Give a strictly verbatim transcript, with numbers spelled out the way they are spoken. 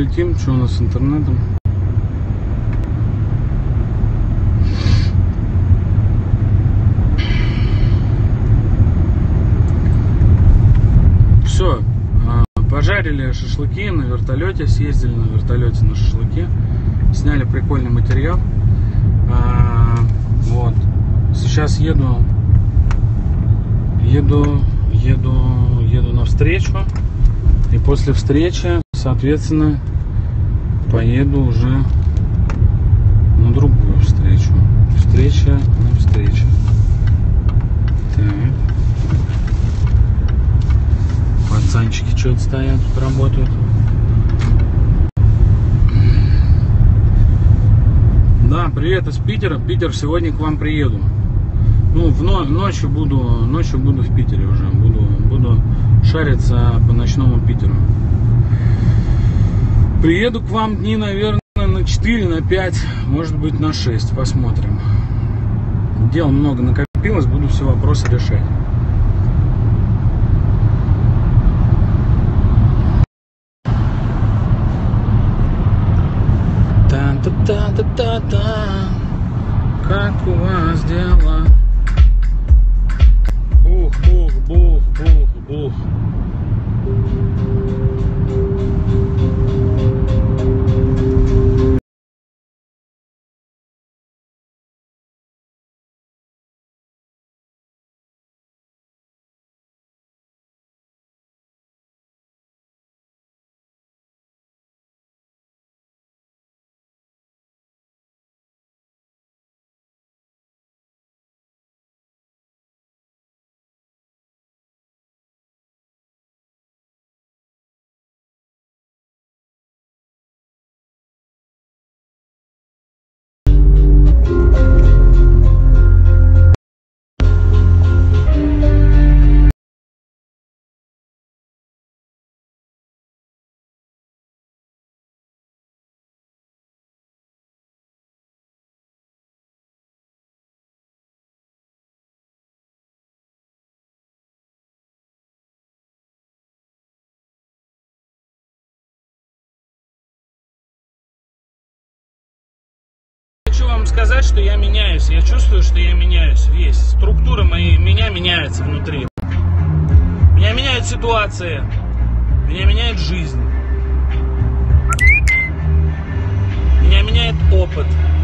летим. Что у нас с интернетом? Все. Пожарили шашлыки на вертолете. Съездили на вертолете на шашлыки. Сняли прикольный материал. А, вот. Сейчас еду. Еду. Еду. Еду навстречу. И после встречи, соответственно, поеду уже на другую встречу. Встреча на встречу. Так. Пацанчики что-то стоят, тут работают. Да, привет из Питера. Питер, сегодня к вам приеду. Ну, в но ночью буду, ночью буду в Питере уже. Буду, буду шариться по ночному Питеру. Приеду к вам дни, наверное, на четыре, на пять, может быть, на шесть. Посмотрим. Дел много накопилось, буду все вопросы решать. Та-та-та-та-та. Как у вас дела? Бух, бух, бух, бух, бух. Хочу вам сказать, что я меняюсь. Я чувствую, что я меняюсь весь. Структура моей, меня меняется внутри. Меня меняют ситуации. Меня меняет жизнь. Меня меняет опыт.